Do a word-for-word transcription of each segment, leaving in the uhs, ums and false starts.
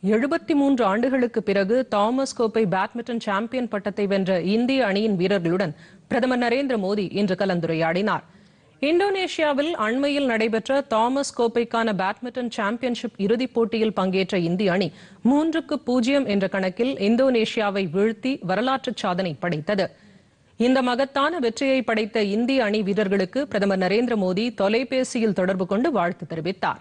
எழுபத்தி மூன்று ஆண்டுகளுக்கு பிறகு தாமஸ் கோப்பை பேட்மிண்டன் சாம்பியன் பட்டத்தை வென்ற இந்திய அணியின் வீரர்களுடன் பிரதமர் நரேந்திர மோடி இன்று கலந்துரையாடினார். இந்தோனேஷியாவில் அண்மையில் நடைபெற்ற தாமஸ் கோப்பைக்கான பேட்மிண்டன் சாம்பியன்ஷிப் இறுதிப் போட்டியில் பங்கேற்ற இந்திய அணி மூன்றுக்கு பூஜ்ஜியம் என்ற கணக்கில் இந்தோனேஷியாவை வீழ்த்தி வரலாற்று சாதனை படைத்தது. இந்த மகத்தான வெற்றியை படைத்த இந்திய அணி வீரர்களுக்கு பிரதமர் நரேந்திர மோடி தொலைபேசியில் தொடர்பு கொண்டு வாழ்த்து தெரிவித்தார்.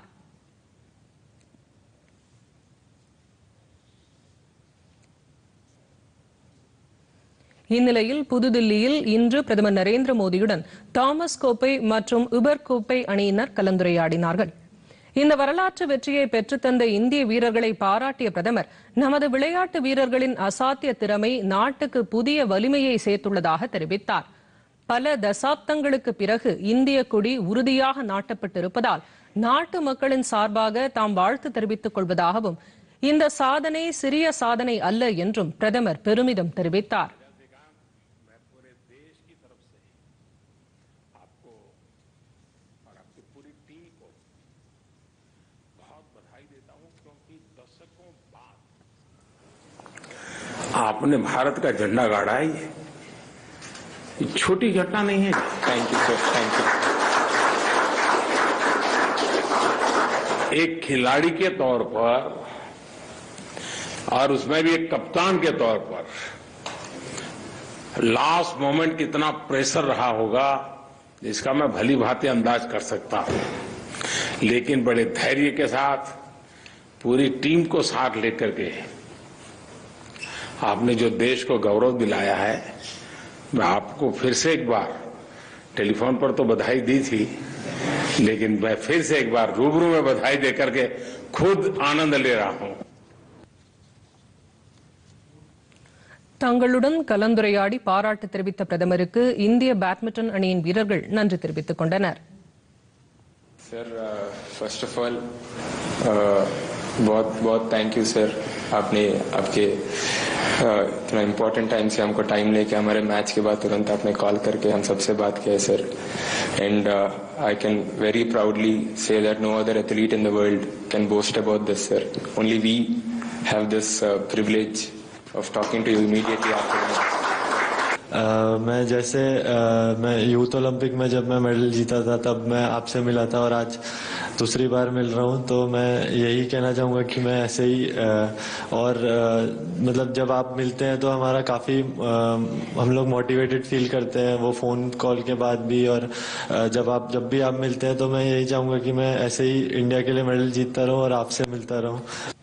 இந்நிலையில் புதுதில்லியில் இன்று பிரதமர் நரேந்திர மோடியுடன் தாமஸ் கோப்பை மற்றும் உபர் கோப்பை அணியினர் கலந்துரையாடினார்கள். இந்த வரலாற்று வெற்றியை பெற்றுத்தந்த இந்திய வீரர்களை பாராட்டிய பிரதமர், நமது விளையாட்டு வீரர்களின் அசாத்திய திறமை நாட்டுக்கு புதிய வலிமையை சேர்த்துள்ளதாக தெரிவித்தார். பல தசாப்தங்களுக்கு பிறகு இந்திய கொடி உறுதியாக நாட்டப்பட்டிருப்பதால் நாட்டு மக்களின் சார்பாக தாம் வாழ்த்து தெரிவித்துக் கொள்வதாகவும், இந்த சாதனை சிறிய சாதனை அல்ல என்றும் பிரதமர் பெருமிதம் தெரிவித்தார். आपने भारत का झंडा गाड़ा है, ये छोटी घटना नहीं है। Thank you sir, thank you. एक खिलाड़ी के तौर पर और उसमें भी एक कप्तान के तौर पर लास्ट मोमेंट कितना प्रेशर रहा होगा इसका मैं भली भांति अंदाज कर सकता हूं, लेकिन बड़े धैर्य के साथ पूरी टीम को साथ लेकर के आपने जो देश को गौरव दिलाया है, मैं आपको फिर से एक बार टेलीफोन पर तो बधाई दी थी, लेकिन मैं फिर से एक बार रूबरू में बधाई देकर के खुद आनंद ले रहा हूं। தங்களுடன் கலந்துரையாடி பாராட்டு தெரிவித்த பிரதமருக்கு இந்திய பேட்மிண்டன் அணியின் வீரர்கள் நன்றி தெரிவித்துக் கொண்டனர். सर फर्स्ट ऑफ ऑल बहुत बहुत थैंक यू सर, आपने आपके इतना इम्पोर्टेंट टाइम से हमको टाइम लेके हमारे मैच के बाद तुरंत आपने कॉल करके हम सबसे बात किया sir. And I can very proudly say that no other athlete in the world can boast about this sir. Only we have this privilege of talking to you immediately after the match. Uh, मैं जैसे uh, मैं youth Olympic में जब मैं medal जीता था तब मैं आपसे मिला था और आज दूसरी बार मिल रहा हूँ, तो मैं यही कहना चाहूँगा कि मैं ऐसे ही uh, और uh, मतलब जब आप मिलते हैं तो हमारा काफ़ी uh, हम लोग मोटिवेटेड फील करते हैं वो फ़ोन कॉल के बाद भी, और uh, जब आप जब भी आप मिलते हैं तो मैं यही चाहूँगा कि मैं ऐसे ही इंडिया के लिए मेडल जीतता रहूँ और आपसे मिलता रहूँ.